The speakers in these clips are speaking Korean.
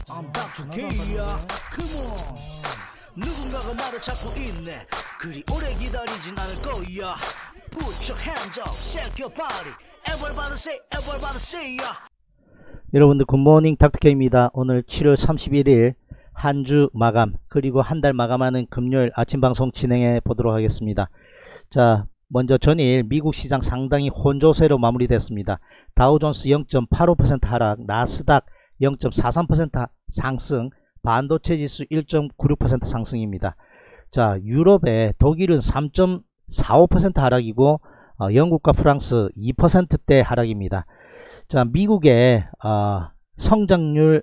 I'm Dr. K야. Come on. 누군가가 나를 찾고 있네. 그리 오래 기다리진 않을 거야. Put your hands up, shake your body. Everybody say ya. 여러분들 굿모닝 닥터케입니다. 오늘 7월 31일 한 주 마감 그리고 한 달 마감하는 금요일 아침 방송 진행해 보도록 하겠습니다. 자, 먼저 전일 미국 시장 상당히 혼조세로 마무리됐습니다. 다우존스 0.85% 하락, 나스닥 0.43% 상승, 반도체 지수 1.96% 상승입니다. 자, 유럽의 독일은 3.45% 하락이고 영국과 프랑스 2%대 하락입니다. 자, 미국의 성장률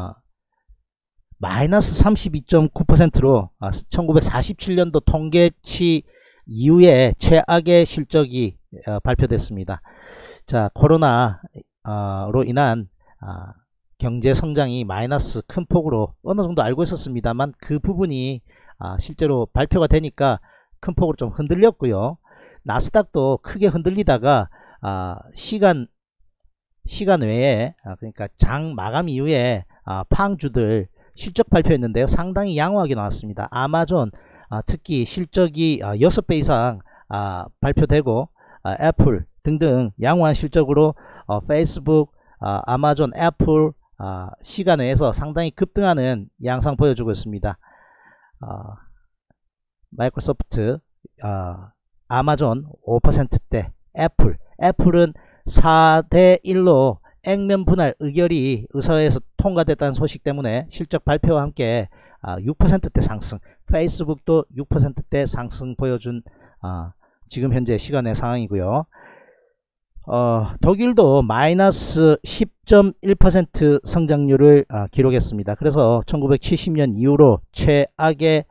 마이너스 32.9%로 1947년도 통계치 이후에 최악의 실적이 발표됐습니다. 자, 코로나로 인한 경제 성장이 마이너스 큰 폭으로 어느 정도 알고 있었습니다만 그 부분이 실제로 발표가 되니까 큰 폭으로 좀 흔들렸고요. 나스닥도 크게 흔들리다가 시간 외에 그러니까 장 마감 이후에 팡주들 실적 발표했는데요. 상당히 양호하게 나왔습니다. 아마존 특히 실적이 6배 이상 발표되고 애플 등등 양호한 실적으로 페이스북, 아마존, 애플 시간 외에서 상당히 급등하는 양상 보여주고 있습니다. 마이크로소프트, 아마존 5%대, 애플은 4대1로 액면 분할 의결이 의사회에서 통과됐다는 소식 때문에 실적 발표와 함께 6%대 상승, 페이스북도 6%대 상승 보여준 지금 현재 시간의 상황이고요. 독일도 마이너스 10.1% 성장률을 기록했습니다. 그래서 1970년 이후로 최악의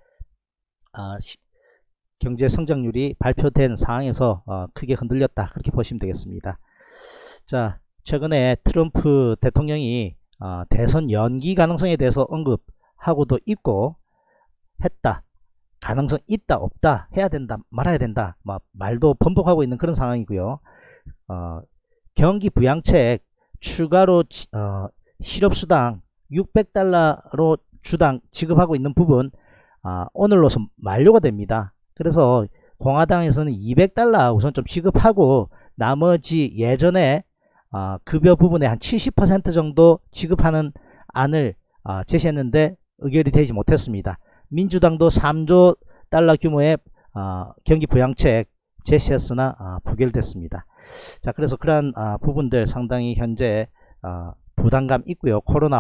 경제 성장률이 발표된 상황에서 크게 흔들렸다, 그렇게 보시면 되겠습니다. 자, 최근에 트럼프 대통령이 대선 연기 가능성에 대해서 언급하고도 있고 했다, 가능성 있다 없다, 해야 된다 말아야 된다 말도 번복하고 있는 그런 상황이고요. 경기 부양책 추가로 실업수당 600달러로 주당 지급하고 있는 부분 오늘로서 만료가 됩니다. 그래서 공화당에서는 200달러 우선 좀 지급하고 나머지 예전에 급여 부분에 한 70% 정도 지급하는 안을 제시했는데 의결이 되지 못했습니다. 민주당도 3조 달러 규모의 경기 부양책 제시했으나 부결됐습니다. 자, 그래서 그러한 부분들 상당히 현재 부담감 있고요. 코로나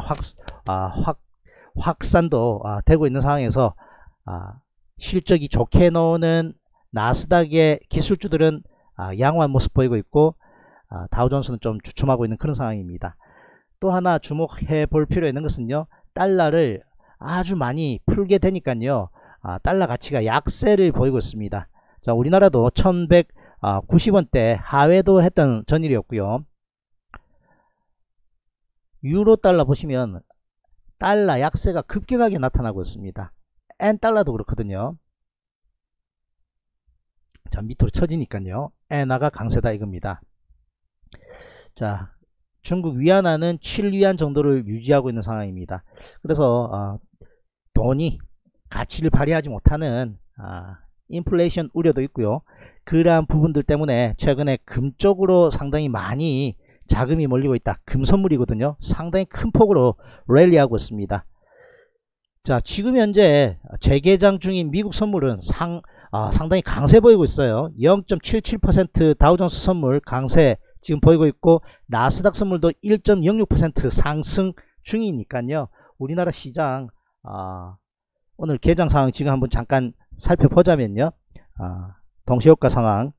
확산도 되고 있는 상황에서 실적이 좋게 나오는 나스닥의 기술주들은 양호한 모습 보이고 있고 다우존스는 좀 주춤하고 있는 그런 상황입니다. 또 하나 주목해 볼 필요 있는 것은요, 달러를 아주 많이 풀게 되니까요, 달러 가치가 약세를 보이고 있습니다. 자, 우리나라도 1190원대 하회도 했던 전일이었고요. 유로 달러 보시면 달러 약세가 급격하게 나타나고 있습니다. 엔달러도 그렇거든요. 자, 밑으로 쳐지니까요, 엔화가 강세다 이겁니다. 자, 중국 위안화는 7위안 정도를 유지하고 있는 상황입니다. 그래서 돈이 가치를 발휘하지 못하는 인플레이션 우려도 있고요. 그러한 부분들 때문에 최근에 금 쪽으로 상당히 많이 자금이 몰리고 있다. 금 선물이거든요. 상당히 큰 폭으로 랠리하고 있습니다. 자, 지금 현재 재개장 중인 미국 선물은 상당히 강세 보이고 있어요. 0.77% 다우존스 선물 강세 지금 보이고 있고, 나스닥 선물도 1.06% 상승 중이니까요. 우리나라 시장 오늘 개장 상황 지금 한번 잠깐 살펴보자면요, 동시효과 상황,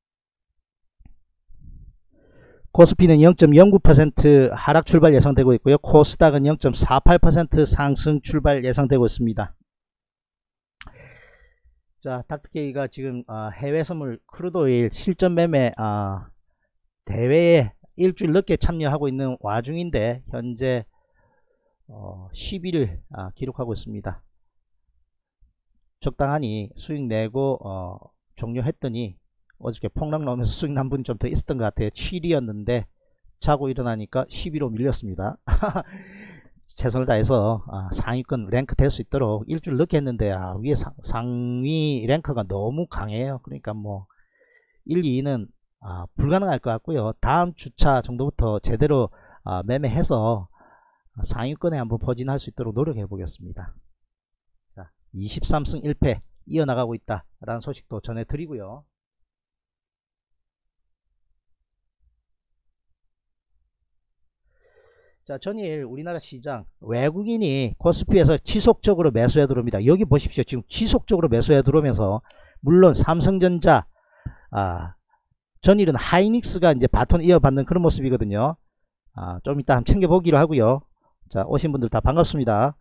코스피는 0.09% 하락 출발 예상되고 있고요. 코스닥은 0.48% 상승 출발 예상되고 있습니다. 자, 닥터케이가 지금 해외 선물 크루드오일 실전 매매 대회에 일주일 늦게 참여하고 있는 와중인데 현재 10위를 기록하고 있습니다. 적당하니 수익 내고 종료했더니 어저께 폭락 나오면서 수익 난 분이 좀 더 있었던 것 같아요. 7위였는데 자고 일어나니까 10위로 밀렸습니다. 최선을 다해서 상위권 랭크 될 수 있도록 일주일 늦게 했는데 위에 상위 랭크가 너무 강해요. 그러니까 뭐 1, 2위는 불가능할 것 같고요. 다음 주차 정도부터 제대로 매매해서 상위권에 한번 포진할 수 있도록 노력해 보겠습니다. 23승 1패 이어나가고 있다 라는 소식도 전해드리고요. 자, 전일 우리나라 시장 외국인이 코스피에서 지속적으로 매수해 들어옵니다. 여기 보십시오. 지금 지속적으로 매수해 들어오면서 물론 삼성전자 전일은 하이닉스가 이제 바톤 이어받는 그런 모습이거든요. 좀 이따 한번 챙겨보기로 하고요. 자, 오신 분들 다 반갑습니다.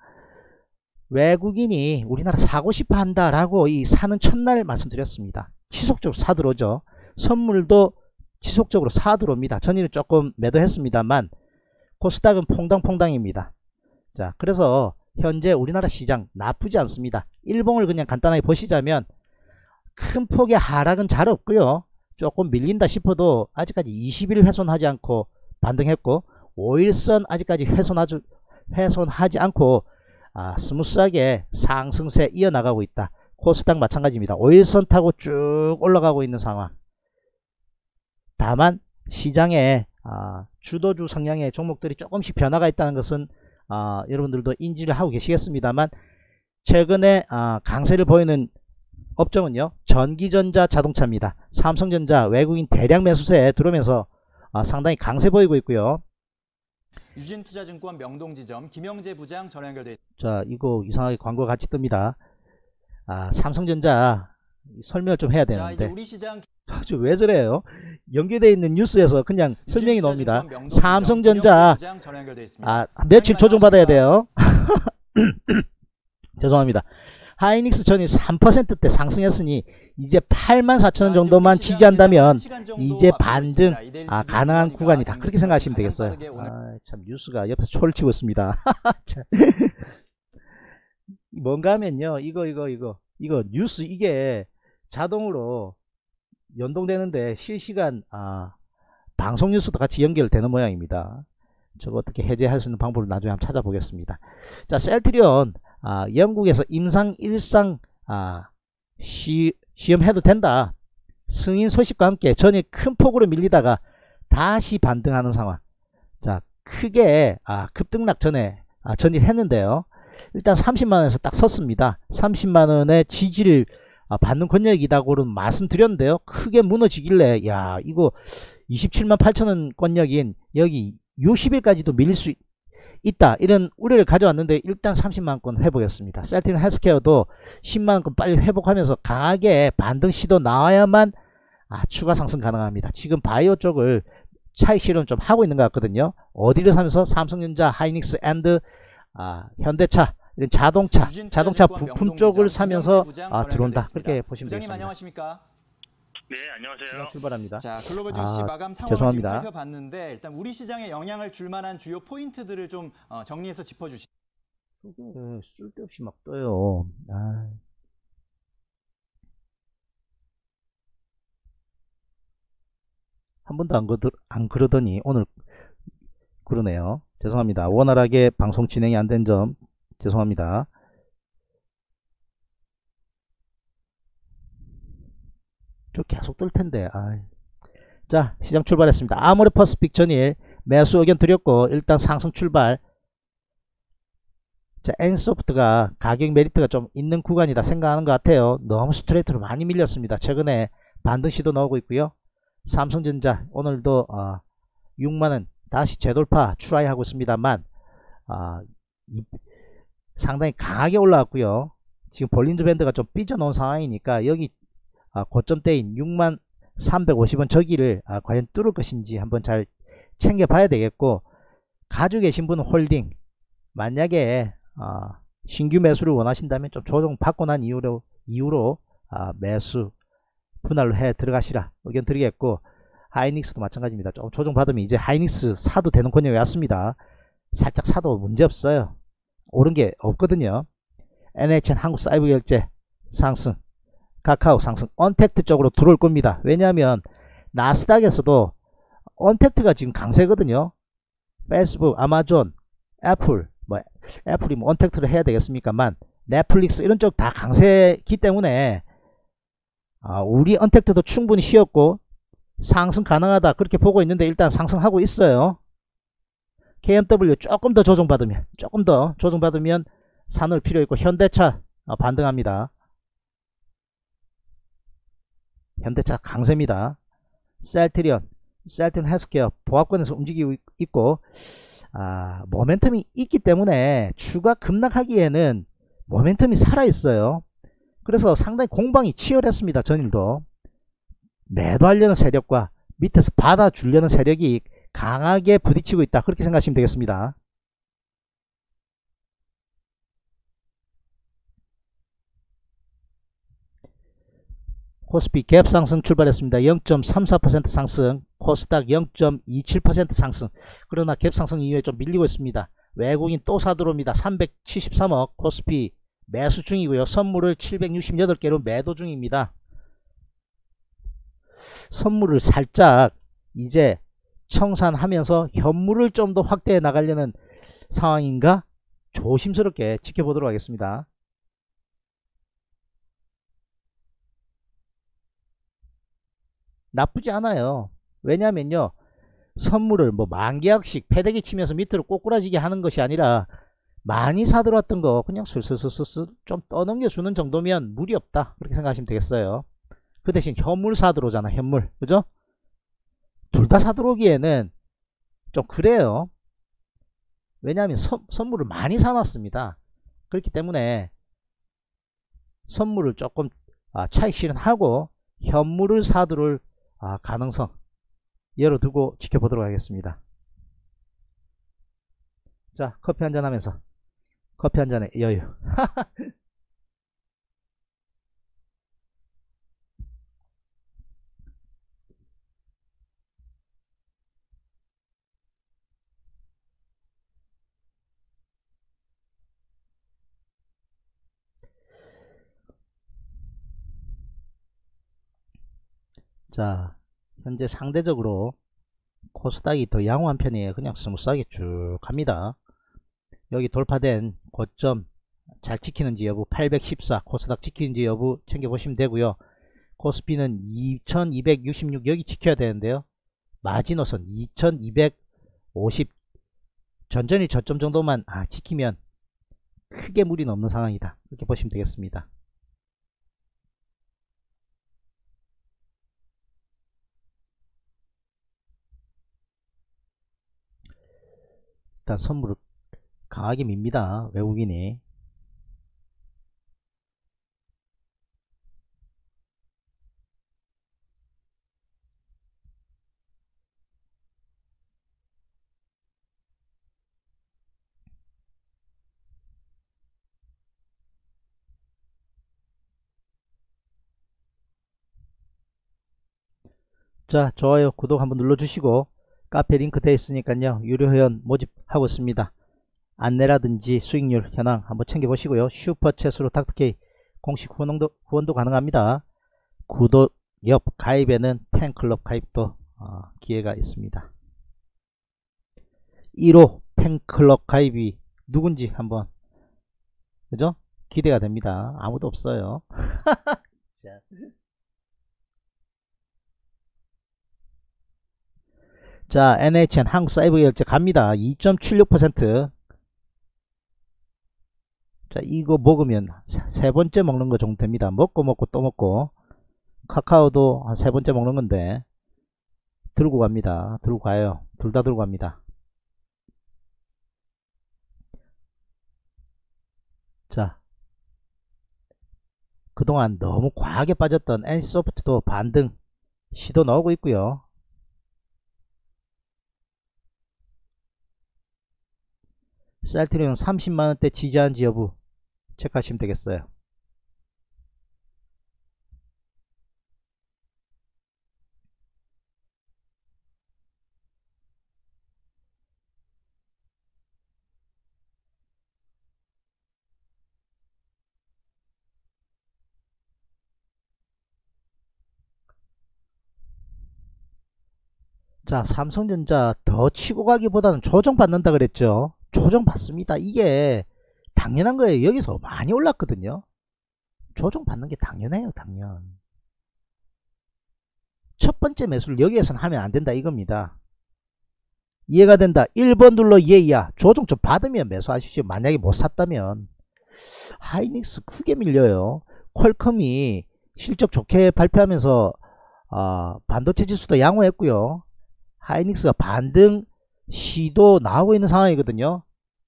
외국인이 우리나라 사고 싶어 한다라고 이 사는 첫날 말씀드렸습니다. 지속적으로 사들어오죠. 선물도 지속적으로 사들어옵니다. 전일은 조금 매도했습니다만 코스닥은 퐁당퐁당입니다. 자, 그래서 현재 우리나라 시장 나쁘지 않습니다. 일봉을 그냥 간단하게 보시자면 큰 폭의 하락은 잘 없고요. 조금 밀린다 싶어도 아직까지 20일 훼손하지 않고 반등했고 5일선 아직까지 훼손하지 않고 스무스하게 상승세 이어나가고 있다. 코스닥 마찬가지입니다. 5일선 타고 쭉 올라가고 있는 상황. 다만 시장에 주도주 성향의 종목들이 조금씩 변화가 있다는 것은 여러분들도 인지를 하고 계시겠습니다만 최근에 강세를 보이는 업종은요, 전기전자 자동차입니다. 삼성전자 외국인 대량 매수세에 들어오면서 상당히 강세 보이고 있고요. 유진투자증권 명동지점 김영재 부장 전화 연결돼 있습니다. 자, 이거 이상하게 광고가 같이 뜹니다. 삼성전자 설명을 좀 해야 되는데. 자, 이제 우리 시장 왜 저래요? 연계되어 있는 뉴스에서 그냥 설명이 나옵니다. 삼성전자 며칠 조정받아야 돼요. 죄송합니다. 하이닉스 전이 3%대 상승했으니 이제 84,000원 정도만 지지한다면 이제 반등 가능한 구간이다. 그렇게 생각하시면 되겠어요. 참 뉴스가 옆에서 초를 치고 있습니다. 뭔가 하면요, 이거 뉴스 이게 자동으로 연동되는데 실시간 방송 뉴스도 같이 연결되는 모양입니다. 저거 어떻게 해제할 수 있는 방법을 나중에 한번 찾아보겠습니다. 자, 셀트리온 영국에서 임상 1상 시험해도 된다. 승인 소식과 함께 전일 큰 폭으로 밀리다가 다시 반등하는 상황. 자, 크게 급등락 전에 전일 했는데요. 일단 30만원에서 딱 섰습니다. 30만원의 지지를 받는 권역이다고는 말씀드렸는데요. 크게 무너지길래 야, 이거 27만 8천원 권역인 여기 60일까지도 밀릴 수 있다, 이런 우려를 가져왔는데 일단 30만원권 회복했습니다. 셀트리온 헬스케어도 10만원권 빨리 회복하면서 강하게 반등 시도 나와야만 추가 상승 가능합니다. 지금 바이오 쪽을 차익 실현 좀 하고 있는 것 같거든요. 어디를 사면서 삼성전자, 하이닉스 앤드 현대차 이런 자동차 부품 쪽을 사면서 들어온다. 그렇게 보시면 되겠습니다. 안녕하십니까? 네, 안녕하세요. 출발합니다. 자, 글로벌 증시 마감 상황을 지금 살펴봤는데 일단 우리 시장에 영향을 줄 만한 주요 포인트들을 좀 정리해서 짚어주시죠. 쓸데없이 막 떠요. 한 번도 안 그러더니 오늘 그러네요. 죄송합니다. 원활하게 방송 진행이 안 된 점 죄송합니다. 좀 계속 뜰 텐데. 자, 시장 출발했습니다. 아모레퍼스픽 전일 매수 의견 드렸고 일단 상승 출발. 자, 엔소프트가 가격 메리트가 좀 있는 구간이다 생각하는 것 같아요. 너무 스트레이트로 많이 밀렸습니다. 최근에 반등 시도 나오고 있고요. 삼성전자 오늘도 6만원 다시 재돌파 추라이 하고 있습니다만 상당히 강하게 올라왔고요. 지금 볼린저 밴드가 좀 삐져나온 상황이니까 여기 고점대인 6만 350원 저기를 과연 뚫을 것인지 한번 잘 챙겨봐야 되겠고, 가지고 계신 분은 홀딩, 만약에 신규 매수를 원하신다면 좀 조정 받고 난 이후로 매수 분할로 해 들어가시라 의견 드리겠고, 하이닉스도 마찬가지입니다. 좀 조정 받으면 이제 하이닉스 사도 되는 권역이 왔습니다. 살짝 사도 문제없어요. 오른 게 없거든요. NHN 한국사이버결제 상승, 카카오 상승, 언택트 쪽으로 들어올 겁니다. 왜냐하면 나스닥에서도 언택트가 지금 강세거든요. 페이스북, 아마존, 애플 뭐 애플이 뭐 언택트를 해야 되겠습니까만 넷플릭스 이런 쪽 다 강세기 때문에 우리 언택트도 충분히 쉬었고 상승 가능하다 그렇게 보고 있는데 일단 상승하고 있어요. KMW 조금 더 조정받으면 사놓을 필요 있고 현대차 반등합니다. 현대차 강세입니다. 셀트리온 헬스케어 보합권에서 움직이고 있고 모멘텀이 있기 때문에 추가 급락하기에는 모멘텀이 살아있어요. 그래서 상당히 공방이 치열했습니다. 전일도 매도하려는 세력과 밑에서 받아주려는 세력이 강하게 부딪히고 있다 그렇게 생각하시면 되겠습니다. 코스피 갭 상승 출발했습니다. 0.34% 상승, 코스닥 0.27% 상승. 그러나 갭 상승 이후에 좀 밀리고 있습니다. 외국인 또 사들어옵니다. 373억 코스피 매수 중이고요. 선물을 768개로 매도 중입니다. 선물을 살짝 이제 청산하면서 현물을 좀 더 확대해 나가려는 상황인가 조심스럽게 지켜보도록 하겠습니다. 나쁘지 않아요. 왜냐면요 선물을 뭐 만계약씩 패대기 치면서 밑으로 꼬꾸라지게 하는 것이 아니라 많이 사들어왔던 거 그냥 술술술술 좀 떠넘겨 주는 정도면 무리 없다 그렇게 생각하시면 되겠어요. 그 대신 현물 사들어오잖아. 현물 그죠? 둘 다 사들어오기에는 좀 그래요. 왜냐하면 선물을 많이 사놨습니다. 그렇기 때문에 선물을 조금 차익 실현하고 현물을 사들어올 가능성 열어두고 지켜보도록 하겠습니다. 자, 커피 한잔 하면서 커피 한잔의 여유. 자, 현재 상대적으로 코스닥이 더 양호한 편이에요. 그냥 스무스하게 쭉 갑니다. 여기 돌파된 고점 잘 지키는지 여부 814 코스닥 지키는지 여부 챙겨보시면 되고요. 코스피는 2266 여기 지켜야 되는데요. 마지노선 2250 전전일 저점 정도만 지키면 크게 무리는 없는 상황이다. 이렇게 보시면 되겠습니다. 일단 선물을 강하게 밉니다. 외국인이. 자, 좋아요 구독 한번 눌러주시고 카페 링크 되어 있으니까요 유료 회원 모집하고 있습니다. 안내라든지 수익률 현황 한번 챙겨보시고요. 슈퍼챗으로 닥터케이 공식 후원도 가능합니다. 구독 옆 가입에는 팬클럽 가입도 기회가 있습니다. 1호 팬클럽 가입이 누군지 한번 그죠? 기대가 됩니다. 아무도 없어요. 자. 자, NHN 한국사이버결제 갑니다. 2.76%. 자, 이거 먹으면 세 번째 먹는 거 정도 됩니다. 먹고 또 먹고. 카카오도 한 세 번째 먹는 건데 들고 갑니다. 들고 가요. 둘 다 들고 갑니다. 자, 그동안 너무 과하게 빠졌던 NC소프트도 반등 시도 나오고 있고요. 셀트리온 30만원대 지지하는지 여부 체크하시면 되겠어요. 자, 삼성전자 더 치고 가기보다는 조정받는다 그랬죠. 조정받습니다. 이게 당연한 거예요. 여기서 많이 올랐거든요. 조정받는 게 당연해요. 당연. 첫 번째 매수를 여기에서는 하면 안 된다 이겁니다. 이해가 된다. 1번 눌러 예야. 조정 좀 받으면 매수하십시오. 만약에 못 샀다면. 하이닉스 크게 밀려요. 퀄컴이 실적 좋게 발표하면서 반도체 지수도 양호했고요. 하이닉스가 반등 시도 나오고 있는 상황이거든요.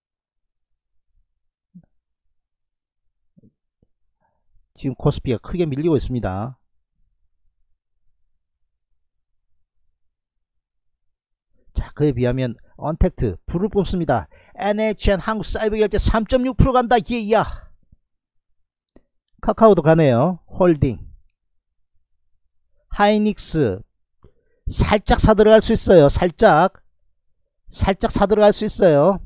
지금 코스피가 크게 밀리고 있습니다. 자, 그에 비하면 언택트 불을 뿜습니다. NHN 한국사이버결제 3.6% 간다. 예야. 카카오도 가네요. 홀딩. 하이닉스 살짝 사들어갈 수 있어요. 살짝 사들어갈 수 있어요.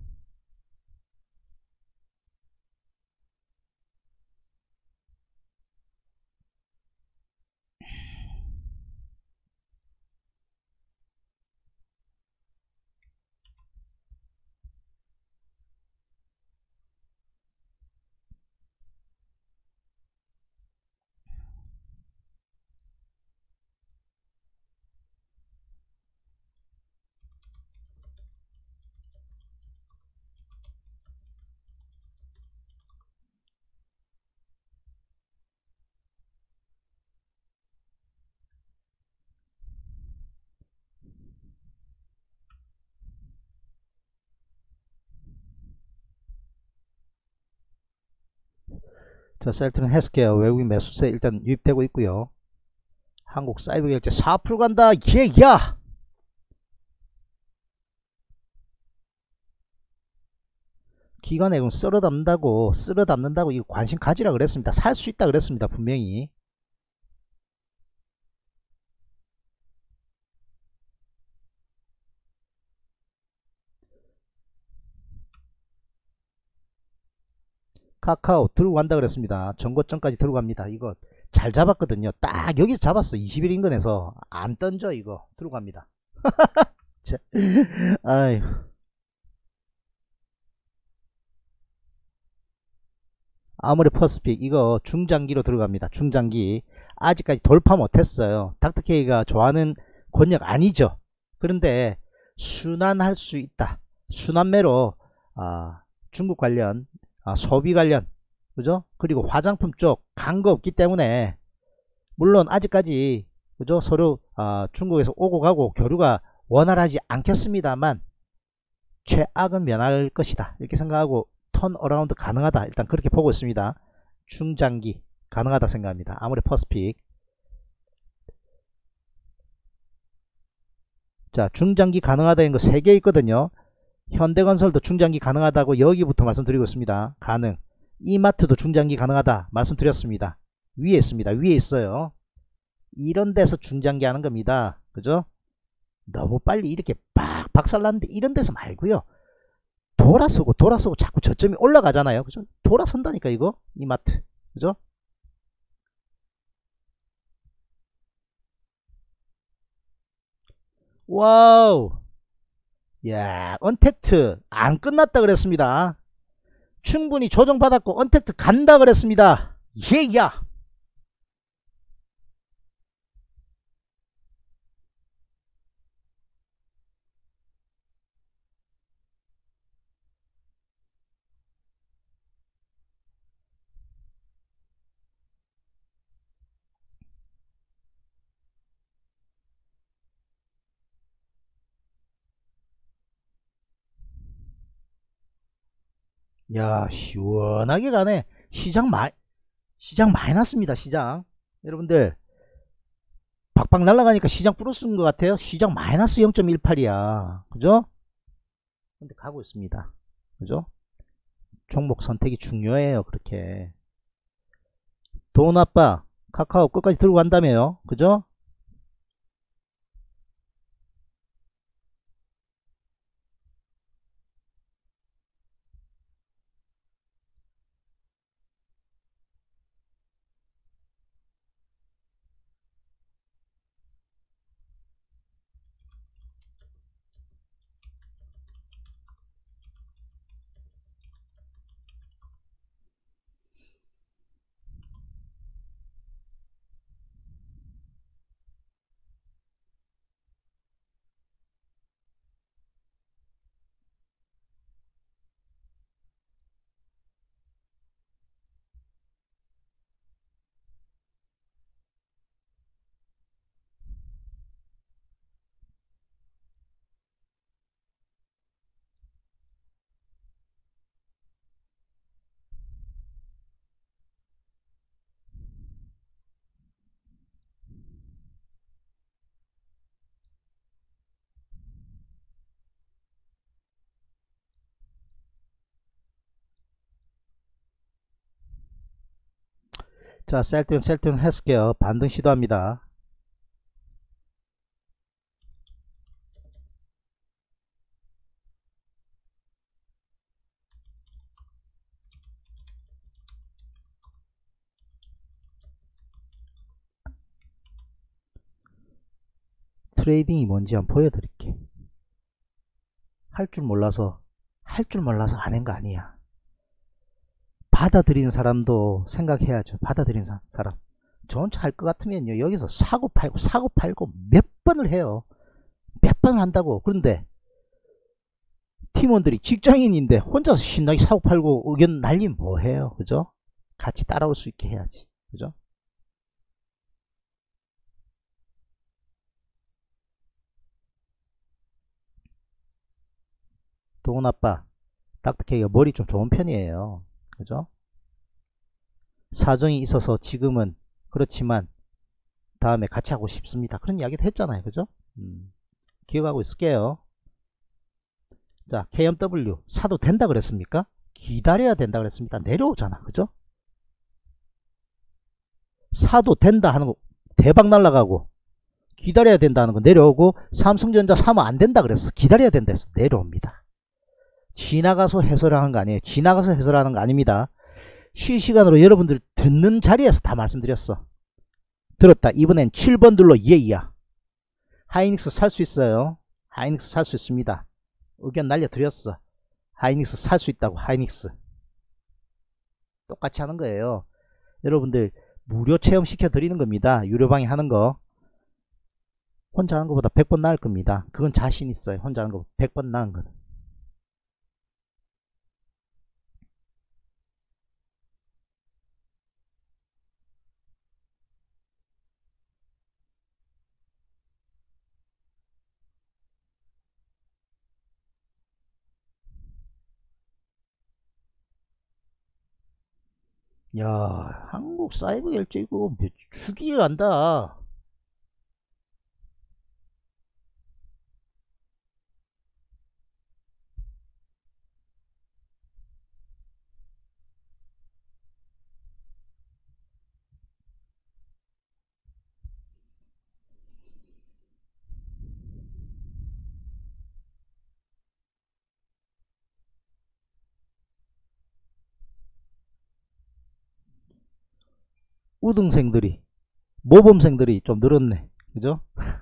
자, 셀트론 헬스케어 외국인 매수세 일단 유입되고 있고요. 한국 사이버결제 4% 간다. 예야. 기관액은 쓸어 담는다고 이거 관심 가지라 그랬습니다. 살 수 있다 그랬습니다. 분명히. 카카오 들고 간다 그랬습니다. 전고점까지 들고 갑니다. 이거 잘 잡았거든요. 딱 여기서 잡았어. 20일 인근에서 안 던져. 이거 들고 갑니다. 자, 아유. 아무리 퍼스픽 이거 중장기로 들어갑니다. 중장기 아직까지 돌파 못했어요. 닥터케이가 좋아하는 권역 아니죠. 그런데 순환할 수 있다. 순환매로 중국 관련 소비 관련 그죠? 그리고 화장품 쪽 간 거 없기 때문에 물론 아직까지 그죠? 서로 중국에서 오고 가고 교류가 원활하지 않겠습니다만 최악은 면할 것이다 이렇게 생각하고 턴어라운드 가능하다 일단 그렇게 보고 있습니다. 중장기 가능하다 생각합니다. 아무리 퍼스픽. 자, 중장기 가능하다는 거 3개 있거든요. 현대건설도 중장기 가능하다고 여기부터 말씀드리고 있습니다. 가능. 이마트도 중장기 가능하다 말씀드렸습니다. 위에 있습니다. 위에 있어요. 이런 데서 중장기 하는 겁니다. 그죠? 너무 빨리 이렇게 빡 박살났는데 이런 데서 말고요. 돌아서고 자꾸 저점이 올라가잖아요. 그죠? 돌아선다니까 이거 이마트. 그죠? 와우. 야, 언택트 안 끝났다 그랬습니다. 충분히 조정받았고 언택트 간다 그랬습니다. 예야. 야, 시원하게 가네. 시장 많이 났습니다. 시장 여러분들 박박 날아가니까 시장 플러스인 것 같아요. 시장 마이너스 0.18이야 그죠? 근데 가고 있습니다. 그죠? 종목 선택이 중요해요. 그렇게 돈 아빠 카카오 끝까지 들고 간다며요. 그죠? 자, 셀트리온 헬스케어 반등 시도합니다. 트레이딩이 뭔지 한번 보여드릴게. 할 줄 몰라서 안 한 거 아니야. 받아들이는 사람도 생각해야죠. 받아들이는 사람. 저 혼자 할 것 같으면요, 여기서 사고 팔고 몇 번을 해요. 몇 번을 한다고. 그런데 팀원들이 직장인인데 혼자서 신나게 사고 팔고 의견 날리면 뭐해요. 그죠? 같이 따라올 수 있게 해야지. 그죠? 동훈 아빠, 닥터케이가 머리 좀 좋은 편이에요. 그죠? 사정이 있어서 지금은 그렇지만 다음에 같이 하고 싶습니다. 그런 이야기도 했잖아요. 그죠? 기억하고 있을게요. 자, KMW 사도 된다 그랬습니까? 기다려야 된다 그랬습니다. 내려오잖아. 그죠? 사도 된다 하는 거 대박 날라가고, 기다려야 된다는 거 내려오고, 삼성전자 사면 안 된다 그랬어. 기다려야 된다 해서 내려옵니다. 지나가서 해설하는 거 아니에요. 지나가서 해설하는 거 아닙니다. 실시간으로 여러분들 듣는 자리에서 다 말씀드렸어. 들었다. 이번엔 7번 눌러 예이야. 하이닉스 살 수 있어요. 하이닉스 살 수 있습니다. 의견 날려드렸어. 하이닉스 살 수 있다고. 하이닉스 똑같이 하는 거예요. 여러분들 무료 체험 시켜드리는 겁니다. 유료방에 하는 거 혼자 하는 것보다 100번 나을 겁니다. 그건 자신 있어요. 혼자 하는 거 100번 나은 거는. 야, 한국 사이버 결제 이거 죽이게 간다. 우등생들이, 모범생들이 좀 늘었네. 그죠?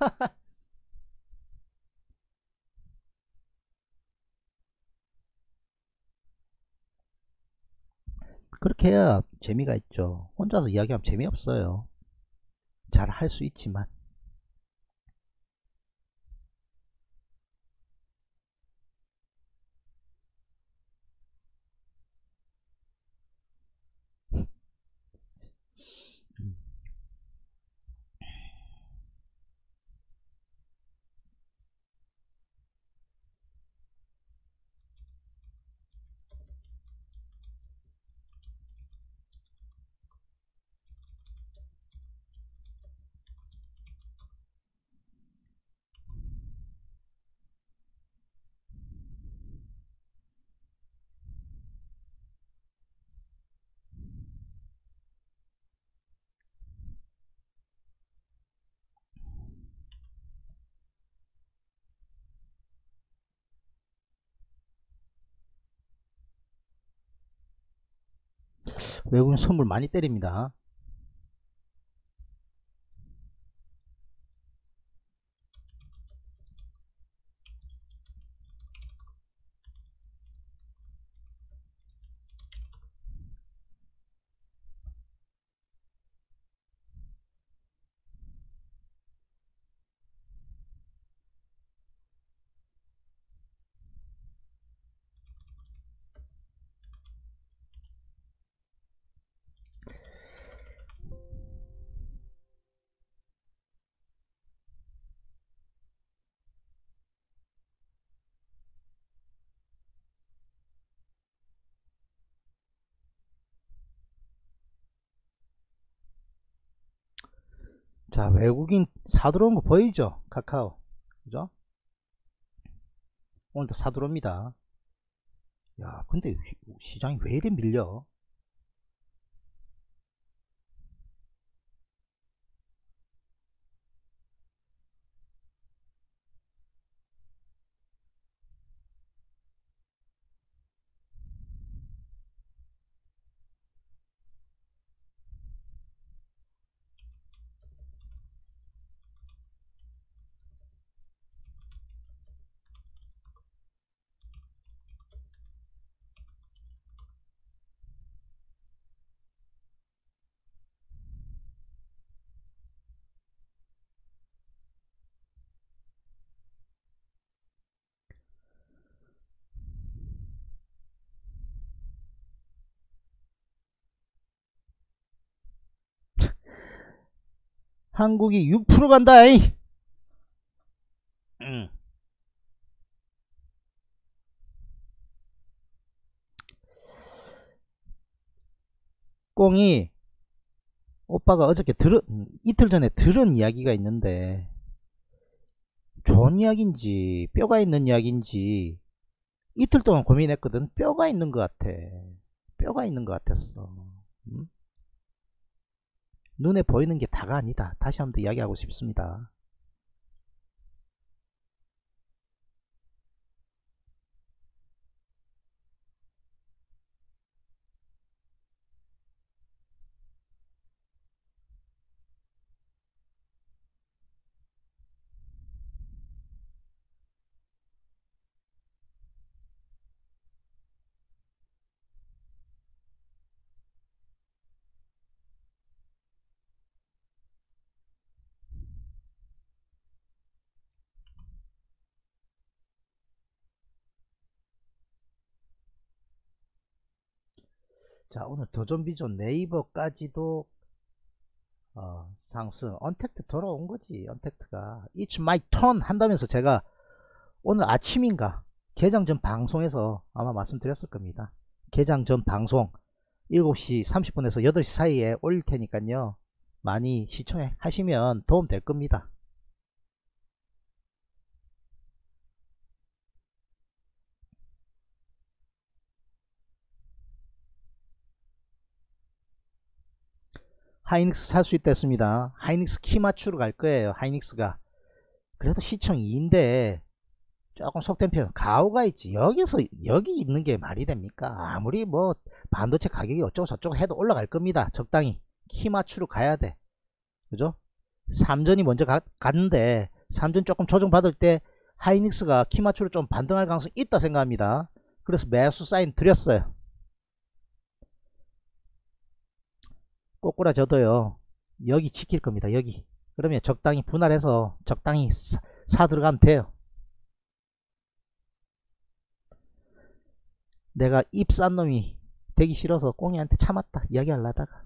그렇게 해야 재미가 있죠. 혼자서 이야기하면 재미없어요. 잘 할 수 있지만. 외국인 선물 많이 때립니다. 자, 외국인 사들어온 거 보이죠? 카카오. 그죠? 오늘도 사들어옵니다. 야, 근데 시장이 왜 이래 밀려? 한국이 6% 간다. 이. 꽁이 오빠가 어저께 이틀 전에 들은 이야기가 있는데 좋은 이야기인지 뼈가 있는 이야기인지 이틀 동안 고민했거든. 뼈가 있는 것 같아. 뼈가 있는 것 같았어. 눈에 보이는 게 다가 아니다. 다시 한번 더 이야기하고 싶습니다. 자, 오늘 도전비전 네이버까지도 상승. 언택트 돌아온 거지. 언택트가 It's my turn 한다면서 제가 오늘 아침인가 개장 전 방송에서 아마 말씀드렸을 겁니다. 개장 전 방송 7시 30분에서 8시 사이에 올릴 테니까요. 많이 시청하시면 도움 될 겁니다. 하이닉스 살 수 있다 했습니다. 하이닉스 키 맞추러 갈 거예요. 하이닉스가. 그래도 시청 2인데 조금 속된 표현. 가오가 있지. 여기 있는 게 말이 됩니까? 아무리 뭐 반도체 가격이 어쩌고 저쩌고 해도 올라갈 겁니다. 적당히. 키 맞추러 가야 돼. 그죠? 3전이 먼저 갔는데 3전 조금 조정받을 때 하이닉스가 키 맞추러 좀 반등할 가능성이 있다 생각합니다. 그래서 매수 사인 드렸어요. 꼬꾸라져도요 여기 지킬 겁니다. 여기. 그러면 적당히 분할해서 적당히 사 들어가면 돼요. 내가 입 싼 놈이 되기 싫어서 꽁이한테 참았다 이야기 하려다가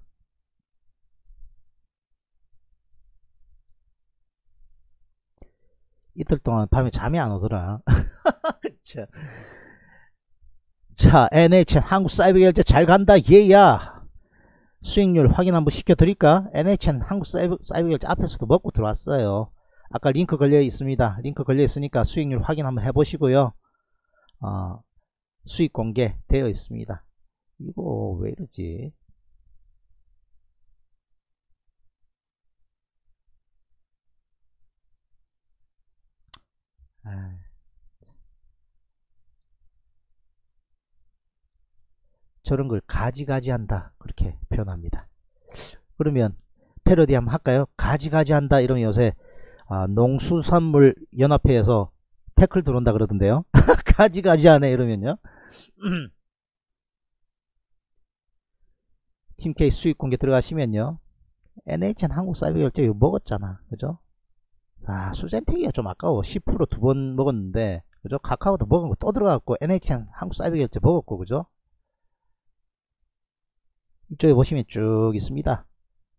이틀 동안 밤에 잠이 안 오더라. 자, NHN 한국사이버결제 잘 간다. 얘야. 수익률 확인 한번 시켜드릴까? NHN 한국사이버결제 앞에서도 먹고 들어왔어요. 아까 링크 걸려 있습니다. 링크 걸려 있으니까 수익률 확인 한번 해보시고요. 수익 공개 되어 있습니다. 이거 왜 이러지? 저런 걸 가지가지 한다 그렇게 표현합니다. 그러면 패러디 한번 할까요? 가지가지 한다 이러면 요새 농수산물 연합회에서 태클 들어온다 그러던데요. 가지가지 하네 이러면요. 팀K 수익 공개 들어가시면요. NHN 한국사이버결제 이거 먹었잖아. 그죠? 수젠텍이가 좀 아까워. 10% 두 번 먹었는데 그죠? 카카오도 먹은 거 또 들어갔고 NHN 한국사이버결제 먹었고 그죠? 이쪽에 보시면 쭉 있습니다.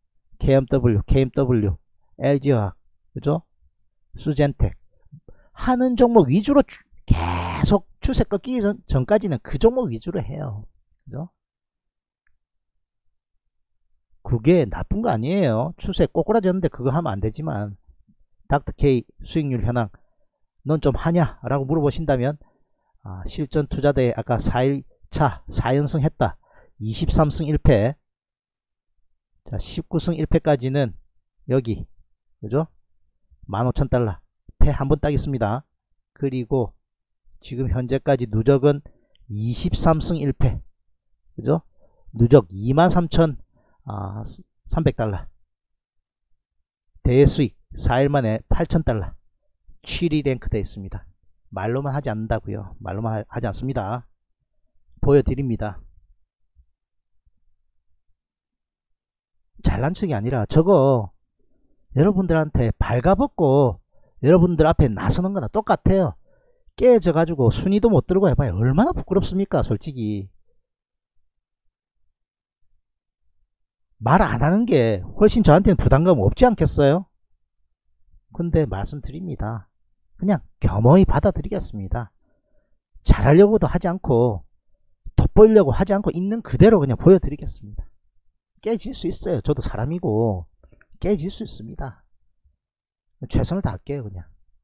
KMW, LG화학, 그죠? 수젠텍. 하는 종목 위주로 계속 추세 꺾이기 전까지는 그 종목 위주로 해요. 그죠? 그게 나쁜 거 아니에요. 추세 꼬꾸라졌는데 그거 하면 안 되지만, 닥터K 수익률 현황, 넌 좀 하냐? 라고 물어보신다면, 실전 투자대에 아까 4일차 4연승 했다. 23승 1패. 자, 19승 1패까지는 여기, 그죠? 15,000달러. 패 한 번 따겠습니다. 그리고 지금 현재까지 누적은 23승 1패. 그죠? 누적 23,300달러. 대수익 4일 만에 8,000달러. 7위 랭크 되어 있습니다. 말로만 하지 않는다고요. 말로만 하지 않습니다. 보여드립니다. 잘난 척이 아니라 저거 여러분들한테 발가벗고 여러분들 앞에 나서는 거나 똑같아요. 깨져 가지고 순위도 못 들고 해봐요. 얼마나 부끄럽습니까 솔직히. 말 안 하는 게 훨씬 저한테는 부담감 없지 않겠어요? 근데 말씀드립니다. 그냥 겸허히 받아들이겠습니다. 잘하려고도 하지 않고 돋보이려고 하지 않고 있는 그대로 그냥 보여드리겠습니다. 깨질 수 있어요. 저도 사람이고 깨질 수 있습니다. 최선을 다할게요. 그냥.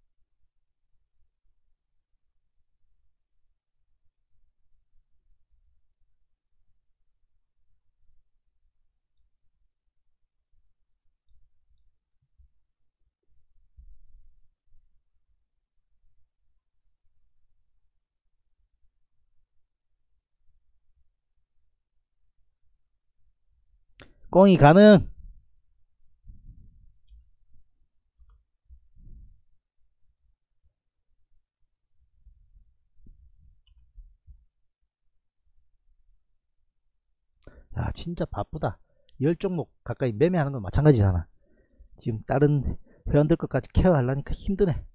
꽁이 가능. 야, 진짜 바쁘다. 10종목 가까이 매매하는 건 마찬가지잖아. 지금 다른 회원들 것까지 케어하려니까 힘드네.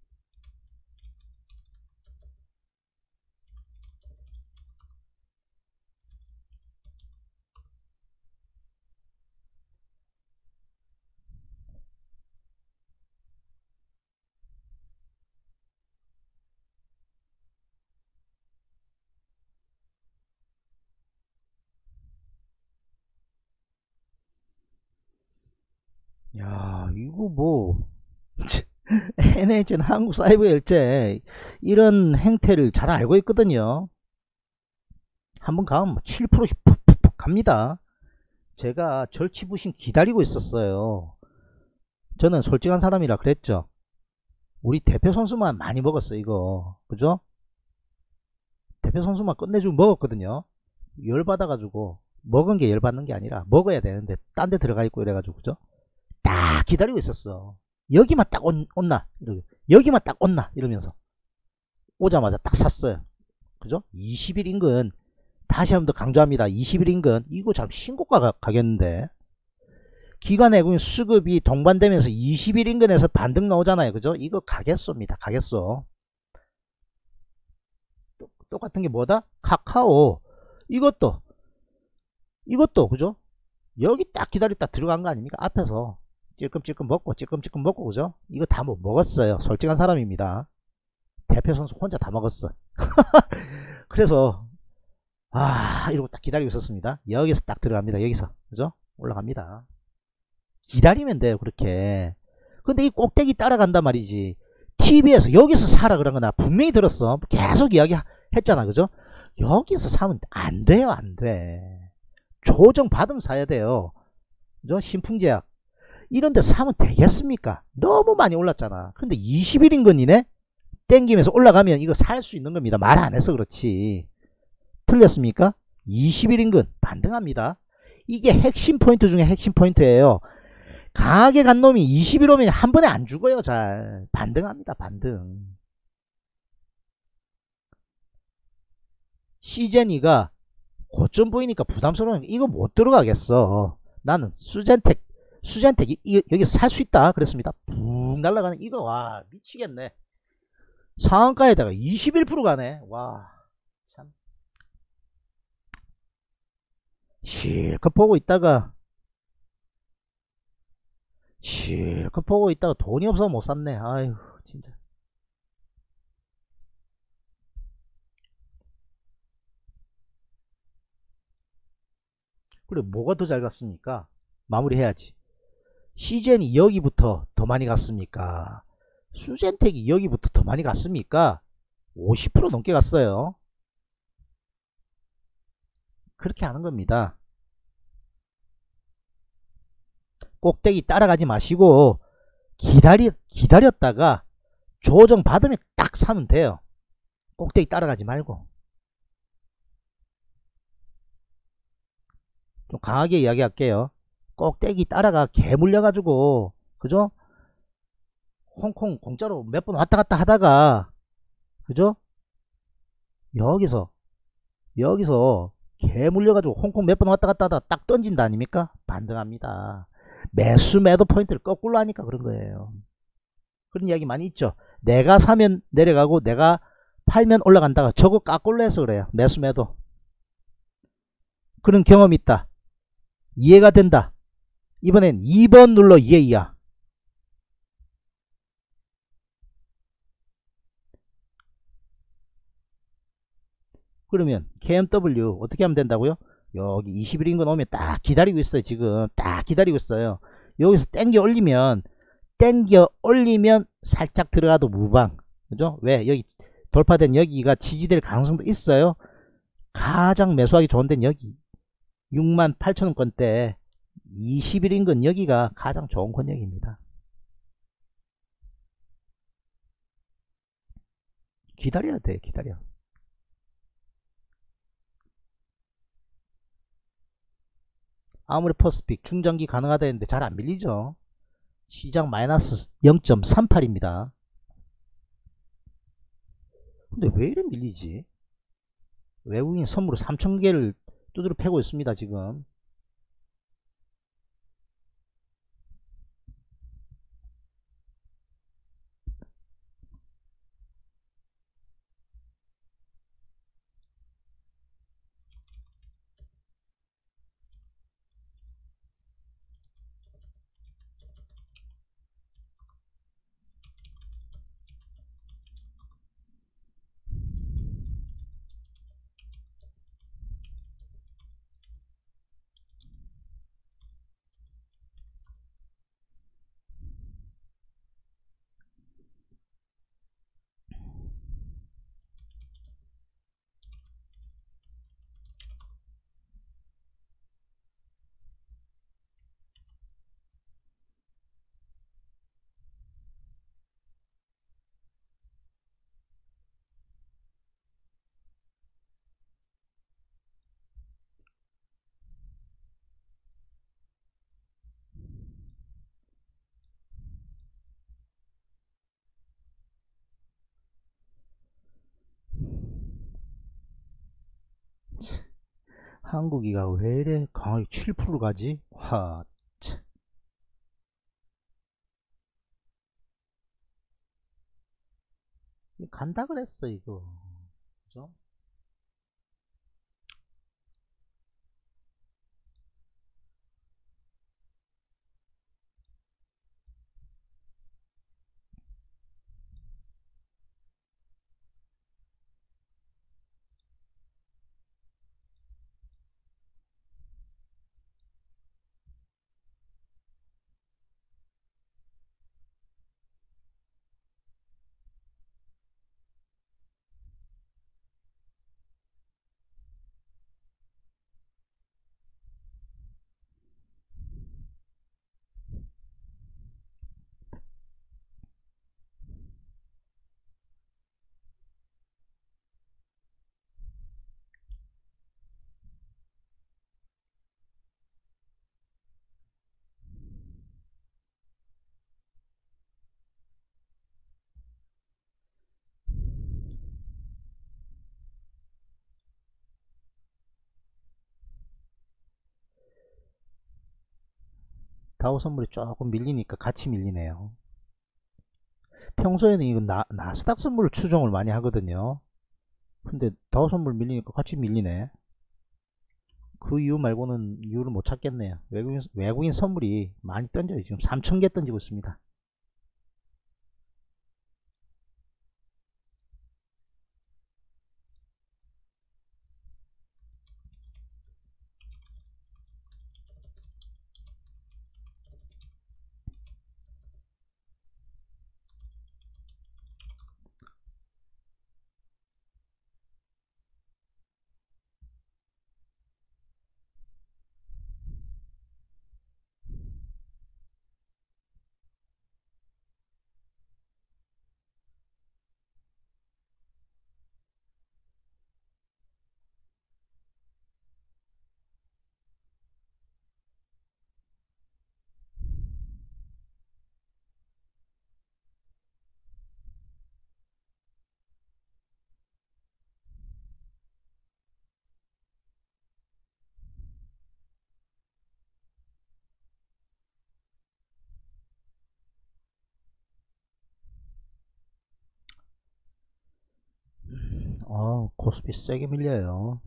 야, 이거 뭐 NHN 한국사이버열제 이런 행태를 잘 알고 있거든요. 한번 가면 7%씩 푹푹푹 갑니다. 제가 절치부심 기다리고 있었어요. 저는 솔직한 사람이라 그랬죠. 우리 대표 선수만 많이 먹었어 이거. 그죠? 대표 선수만 끝내주고 먹었거든요. 열받아가지고 먹은 게 열받는 게 아니라 먹어야 되는데 딴 데 들어가 있고 이래가지고. 그죠? 딱 기다리고 있었어. 여기만 딱 온나 여기만 딱 온나 이러면서 오자마자 딱 샀어요. 그죠? 20일 인근, 다시 한번 더 강조합니다. 20일 인근 이거 참 신고가 가겠는데, 기관 외국인 수급이 동반되면서 20일 인근에서 반등 나오잖아요. 그죠? 이거 가겠소입니다. 가겠소. 똑같은 게 뭐다? 카카오. 이것도 그죠? 여기 딱 기다렸다 들어간 거 아닙니까? 앞에서 찔끔찔끔 먹고 찔끔찔끔 먹고. 그죠? 이거 다 뭐 먹었어요. 솔직한 사람입니다. 대표 선수 혼자 다 먹었어. 그래서 이러고 딱 기다리고 있었습니다. 여기서 딱 들어갑니다. 여기서. 그죠? 올라갑니다. 기다리면 돼요. 그렇게. 근데 이 꼭대기 따라간단 말이지. TV에서 여기서 사라 그런 거 나 분명히 들었어. 계속 이야기 했잖아. 그죠? 여기서 사면 안 돼요. 안 돼. 조정 받으면 사야 돼요. 그죠? 신풍제약 이런데 사면 되겠습니까? 너무 많이 올랐잖아. 근데 20일 인근이네? 땡기면서 올라가면 이거 살 수 있는 겁니다. 말 안 해서 그렇지. 틀렸습니까? 20일 인근 반등합니다. 이게 핵심 포인트 중에 핵심 포인트예요. 강하게 간 놈이 20일 오면 한 번에 안 죽어요. 잘 반등합니다. 반등. 시제니가 고점 보이니까 부담스러우니까 이거 못 들어가겠어. 나는 수젠텍 여기 살 수 있다 그랬습니다. 푹 날아가는 이거 와 미치겠네. 상한가에다가 21% 가네. 와 참. 실컷 보고 있다가 돈이 없어서 못 샀네. 아유 진짜. 그래 뭐가 더 잘 갔습니까? 마무리 해야지. 시젠이 여기부터 더 많이 갔습니까? 수젠텍이 여기부터 더 많이 갔습니까? 50% 넘게 갔어요. 그렇게 하는 겁니다. 꼭대기 따라가지 마시고 기다렸다가 조정 받으면 딱 사면 돼요. 꼭대기 따라가지 말고. 좀 강하게 이야기할게요. 꼭대기 따라가 개 물려가지고. 그죠? 홍콩 공짜로 몇 번 왔다갔다 하다가 그죠? 여기서 개 물려가지고 홍콩 몇 번 왔다갔다 하다가 딱 던진다 아닙니까? 반등합니다. 매수 매도 포인트를 거꾸로 하니까 그런 거예요. 그런 이야기 많이 있죠. 내가 사면 내려가고 내가 팔면 올라간다가 저거 거꾸로 해서 그래요. 매수 매도. 그런 경험이 있다. 이해가 된다. 이번엔 2번 눌러 예이야. 그러면 KMW 어떻게 하면 된다고요? 여기 21인근 오면 딱 기다리고 있어요. 지금 딱 기다리고 있어요. 여기서 땡겨 올리면 살짝 들어가도 무방. 그죠? 왜? 여기 돌파된 여기가 지지될 가능성도 있어요. 가장 매수하기 좋은 데는 여기 68,000원권대 21인근 여기가 가장 좋은 권역입니다. 기다려야 돼. 기다려. 아무리 퍼스픽 중장기 가능하다 했는데 잘 안 밀리죠. 시장 마이너스 0.38입니다. 근데 왜 이래 밀리지? 외국인 선물로 3,000개를 두드려 패고 있습니다. 지금 한국이가 왜 이래 강하게 7% 가지? 와, 참. 간다 그랬어 이거. 그죠? 다우 선물이 조금 밀리니까 같이 밀리네요. 평소에는 이거 나스닥 선물을 추종을 많이 하거든요. 근데 다우 선물 밀리니까 같이 밀리네. 그 이유 말고는 이유를 못 찾겠네요. 외국인 선물이 많이 던져요. 지금 3,000개 던지고 있습니다. 코스피 세게 밀려요.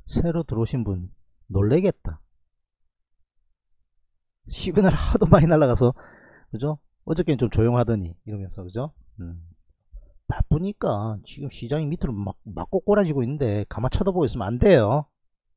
새로 들어오신 분 놀래겠다. 시그널 하도 많이 날라가서 그죠? 어저께는 좀 조용하더니 이러면서 그죠? 바쁘니까 지금 시장이 밑으로 막 꼬꾸라지고 있는데 가만 쳐다보고 있으면 안 돼요.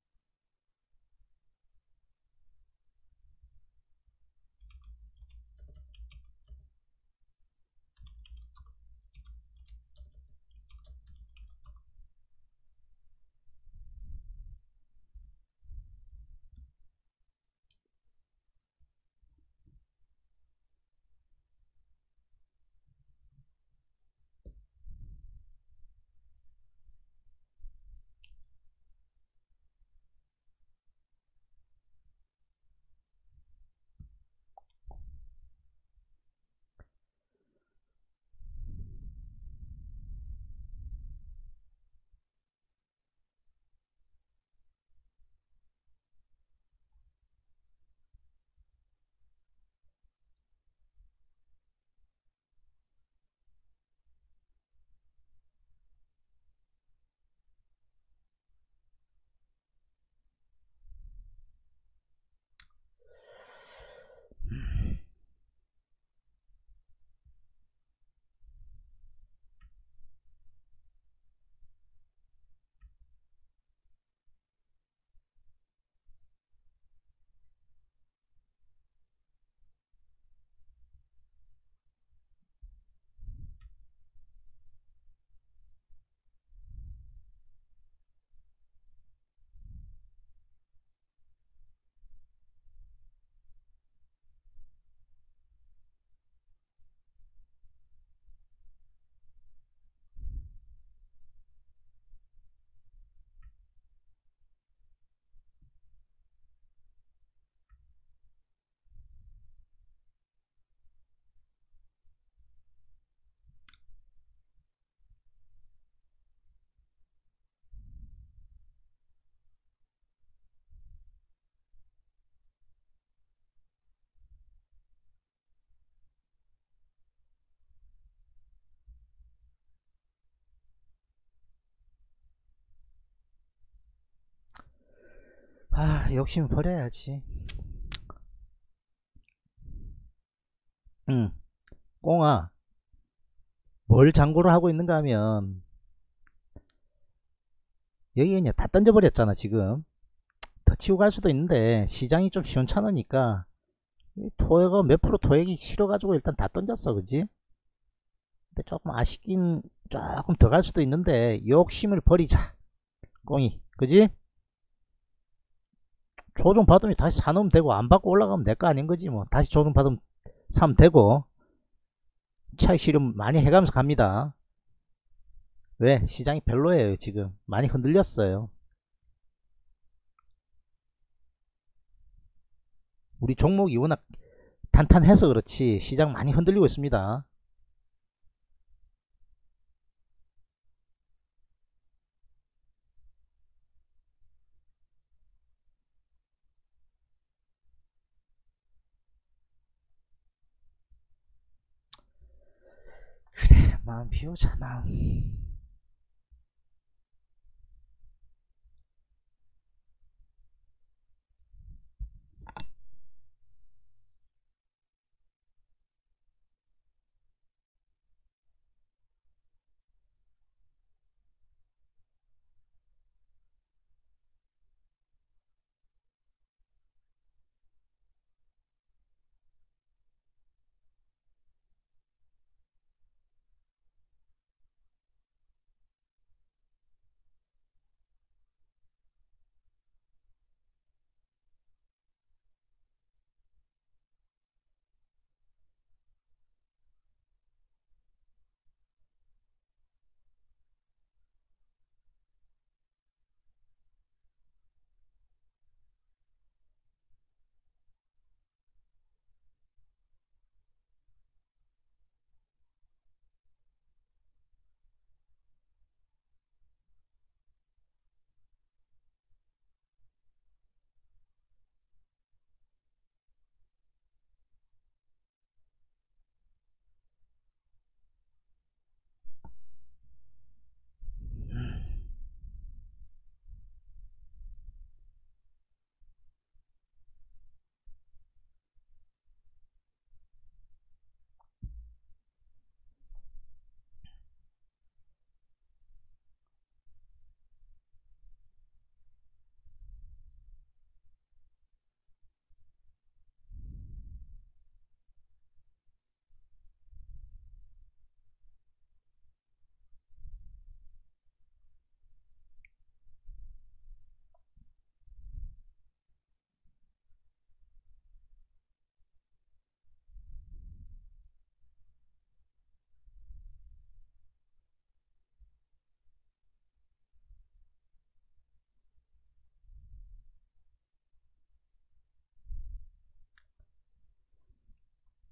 아, 욕심 버려야지. 꽁아, 뭘 장고를 하고 있는가 하면 여기 그냥 다 던져버렸잖아 지금. 더 치고 갈 수도 있는데 시장이 좀 시원찮으니까 토해가 몇 프로 토액이 실어가지고 일단 다 던졌어, 그지? 근데 조금 아쉽긴 조금 더 갈 수도 있는데 욕심을 버리자, 꽁이, 그지? 조정 받으면 다시 사놓으면 되고 안 받고 올라가면 내 거 아닌 거지 뭐. 다시 조정 받으면 사면 되고. 차익 실험 많이 해가면서 갑니다. 왜? 시장이 별로예요 지금. 많이 흔들렸어요. 우리 종목이 워낙 탄탄해서 그렇지 시장 많이 흔들리고 있습니다. 그래, 마음 비우자, 마음.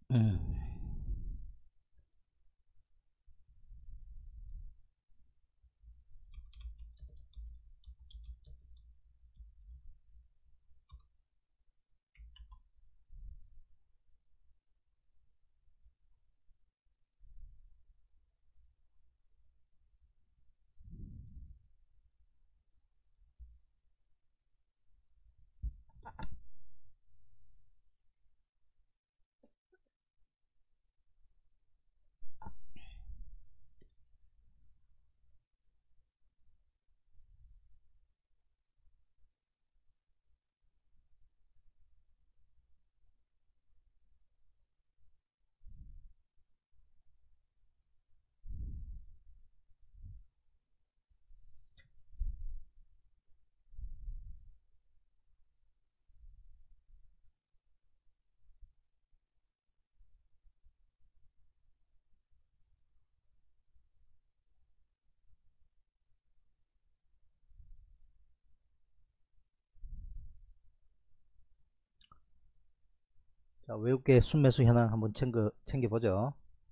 음. 자, 외국계 순매수 현황 한번 챙겨보죠.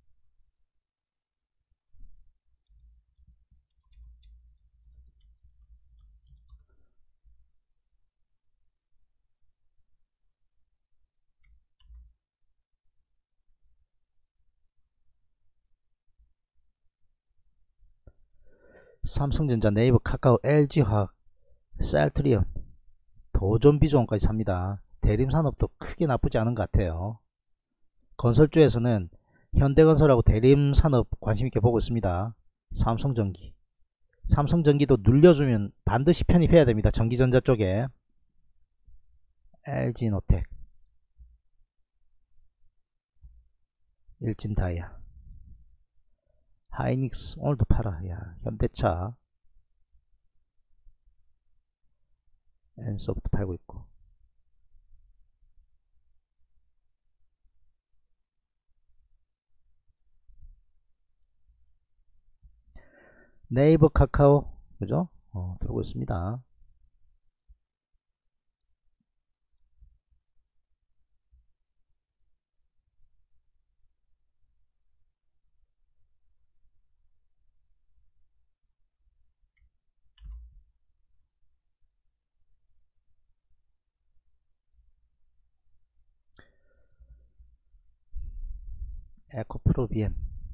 삼성전자, 네이버, 카카오, LG화학, 셀트리온, 도전비주원까지 삽니다. 대림산업도 크게 나쁘지 않은 것 같아요. 건설주에서는 현대건설하고 대림산업 관심있게 보고 있습니다. 삼성전기, 삼성전기도 눌려주면 반드시 편입해야 됩니다. 전기전자 쪽에. LG노텍, 일진다이아, 하이닉스 오늘도 팔아. 야, 현대차, 엔소프트 팔고 있고. 네이버, 카카오, 그죠? 들어오고 있습니다. 에코프로 BM,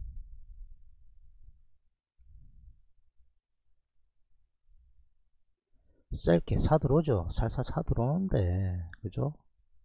셀게 사들어오죠. 살살 사들어오는데, 그죠?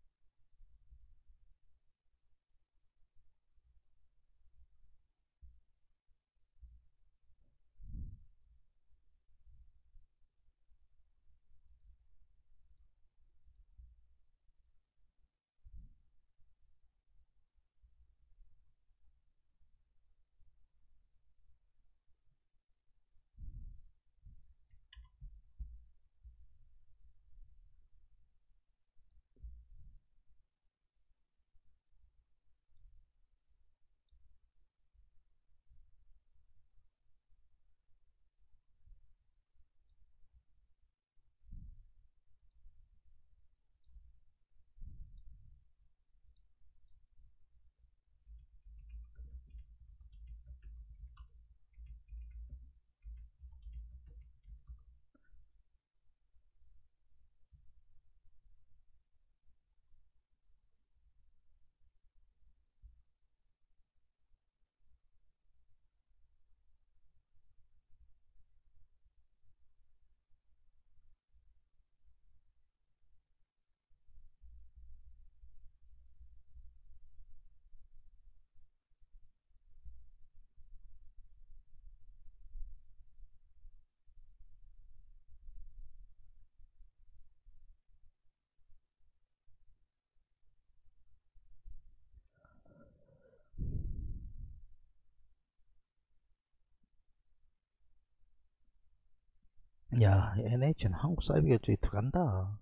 야, NH는 한국 사이버 결제에 들어간다.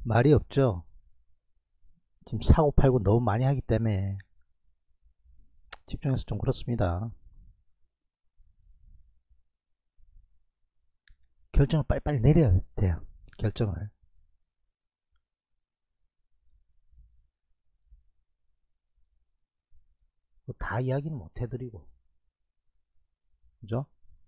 말이 없죠. 지금 사고 팔고 너무 많이 하기 때문에 집중해서 좀 그렇습니다. 결정을 빨리빨리 내려야 돼요. 결정을. 다 이야기는 못 해드리고, 그죠?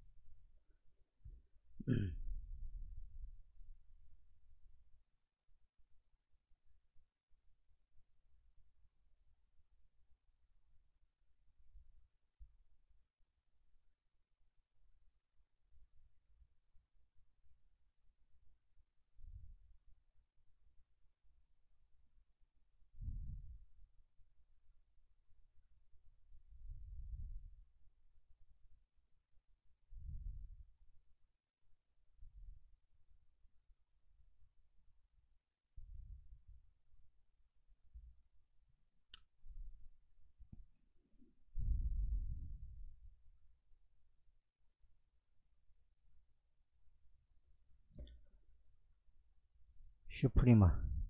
슈프리마.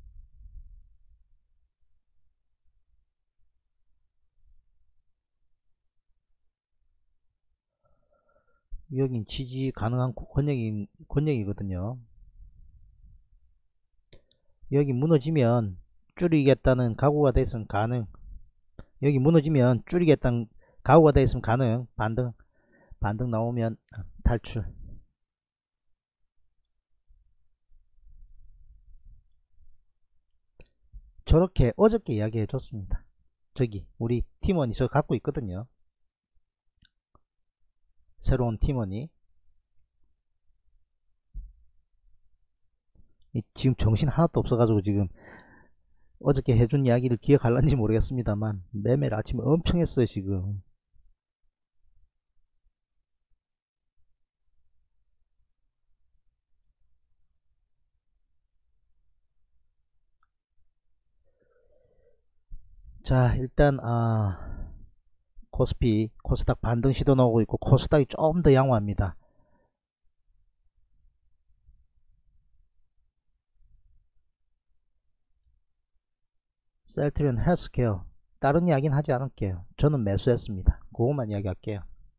여긴 지지 가능한 권역이거든요. 여기 무너지면 줄이겠다는 각오가 돼 있으면 가능. 여기 무너지면 줄이겠다는 각오가 돼 있으면 가능. 반등 나오면 탈출. 저렇게 어저께 이야기해 줬습니다. 저기 우리 팀원이 저 갖고 있거든요. 새로운 팀원이. 지금 정신 하나도 없어가지고 지금 어저께 해준 이야기를 기억할런지 모르겠습니다만 매매를 아침에 엄청 했어요 지금. 자, 일단 코스피, 코스닥 반등 시도 나오고 있고 코스닥이 좀 더 양호합니다. 셀트리온 헬스케어 다른 이야기는 하지 않을게요. 저는 매수했습니다. 그것만 이야기할게요.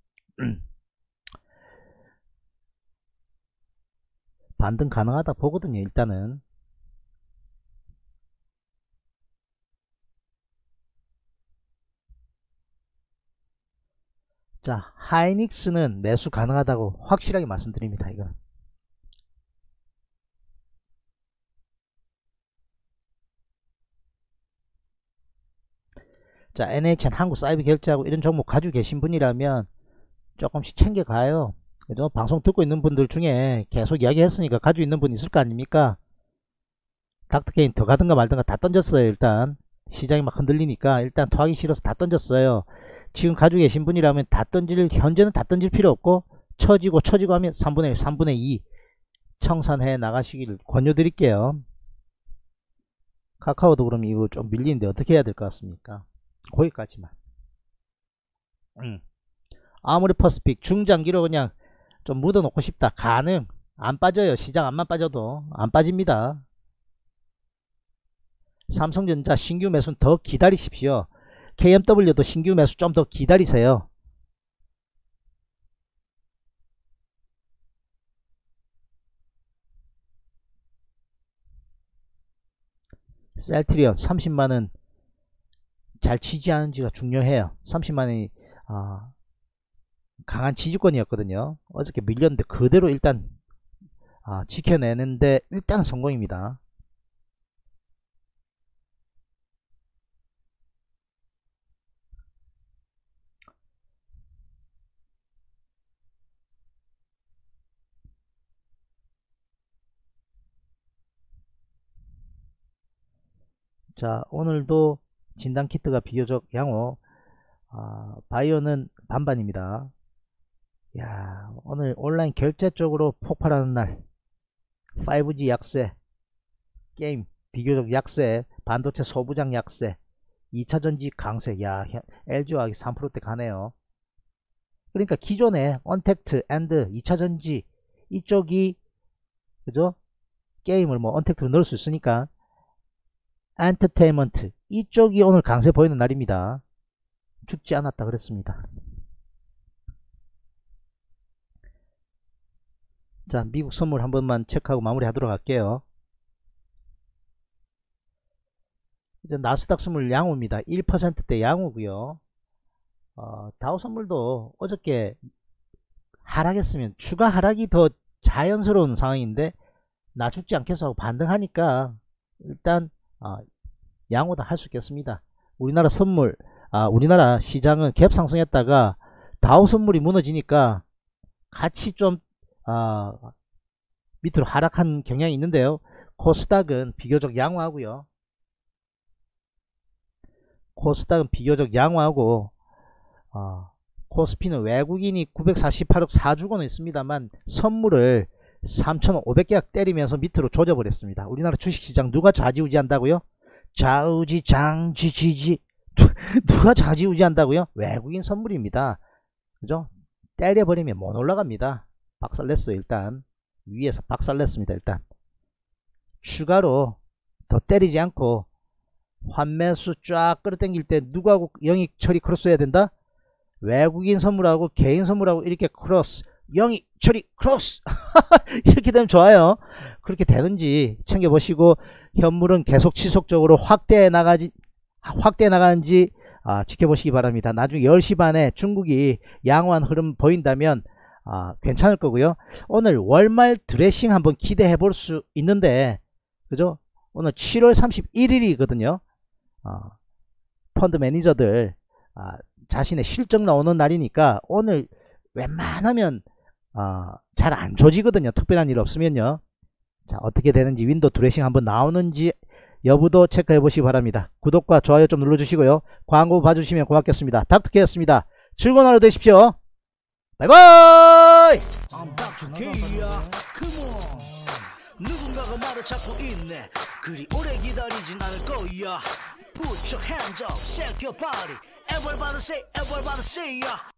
반등 가능하다 보거든요. 일단은 자, 하이닉스는 매수 가능하다고 확실하게 말씀드립니다. 이거 자, NHN 한국사이버결제하고 이런 종목 가지고 계신 분이라면 조금씩 챙겨가요. 그죠? 방송 듣고 있는 분들 중에 계속 이야기했으니까 가지고 있는 분 있을 거 아닙니까? 닥터케인 더 가든가 말든가 다 던졌어요. 일단 시장이 막 흔들리니까 일단 토하기 싫어서 다 던졌어요. 지금 가지고 계신 분이라면 현재는 다 던질 필요 없고 처지고 하면 3분의 1, 3분의 2 청산해 나가시기를 권유드릴게요. 카카오도 그럼 이거 좀 밀리는데 어떻게 해야 될 것 같습니까? 거기까지만. 아무리 퍼스픽 중장기로 그냥 좀 묻어 놓고 싶다. 가능. 안 빠져요. 시장 안만 빠져도 안 빠집니다. 삼성전자 신규 매수는 더 기다리십시오. KMW도 신규 매수 좀 더 기다리세요. 셀트리온 30만원 잘 치지 않은지가 중요해요. 30만원이 강한 지지권이었거든요. 어저께 밀렸는데 그대로 일단 지켜내는데 일단은 성공입니다. 자, 오늘도 진단키트가 비교적 양호. 바이오는 반반입니다. 야, 오늘 온라인 결제 쪽으로 폭발하는 날. 5G 약세, 게임 비교적 약세, 반도체 소부장 약세, 2차전지 강세. 야, LG화학이 3%대 가네요. 그러니까 기존에 언택트, 앤드, 2차전지 이쪽이 그죠? 게임을 뭐 언택트로 넣을 수 있으니까 엔터테인먼트 이쪽이 오늘 강세 보이는 날입니다. 죽지 않았다 그랬습니다. 자, 미국 선물 한 번만 체크하고 마무리 하도록 할게요. 이제 나스닥 선물 양호입니다. 1%대 양호고요. 다우 선물도 어저께 하락했으면 추가 하락이 더 자연스러운 상황인데 나 죽지 않겠어 하고 반등하니까 일단 양호다 할 수 있겠습니다. 우리나라 선물 우리나라 시장은 갭 상승했다가 다우 선물이 무너지니까 같이 좀 밑으로 하락한 경향이 있는데요. 코스닥은 비교적 양호하고요. 코스닥은 비교적 양호하고 코스피는 외국인이 948억 사주고는 있습니다만 선물을 3,500개약 때리면서 밑으로 조져버렸습니다. 우리나라 주식시장 누가 좌지우지한다고요? 좌우지장지지지 누가 좌지우지한다고요? 외국인 선물입니다. 그죠? 때려버리면 못 올라갑니다. 박살냈어요. 일단 위에서 박살냈습니다. 일단 추가로 더 때리지 않고 환매수 쫙 끌어당길 때 누구하고 영익 처리 크로스 해야 된다? 외국인 선물하고 개인 선물하고 이렇게 크로스 영익 처리 크로스 이렇게 되면 좋아요. 그렇게 되는지 챙겨보시고 현물은 계속 지속적으로 확대해 나가는지 지켜보시기 바랍니다. 나중에 10시 반에 중국이 양호한 흐름 보인다면 괜찮을 거고요. 오늘 월말 드레싱 한번 기대해 볼 수 있는데 그죠? 오늘 7월 31일이거든요. 펀드 매니저들 자신의 실적 나오는 날이니까 오늘 웬만하면 잘 안 조지거든요. 특별한 일 없으면요. 자, 어떻게 되는지 윈도우 드레싱 한번 나오는지 여부도 체크해 보시기 바랍니다. 구독과 좋아요 좀 눌러주시고요. 광고 봐주시면 고맙겠습니다. 닥터케였습니다. 즐거운 하루 되십시오. 바이바이. 누군가가 말을 찾고 있네. 그리 오래 기다리진 않을 거야. Put your hands up, shake your body. Everybody say, everybody say, yeah.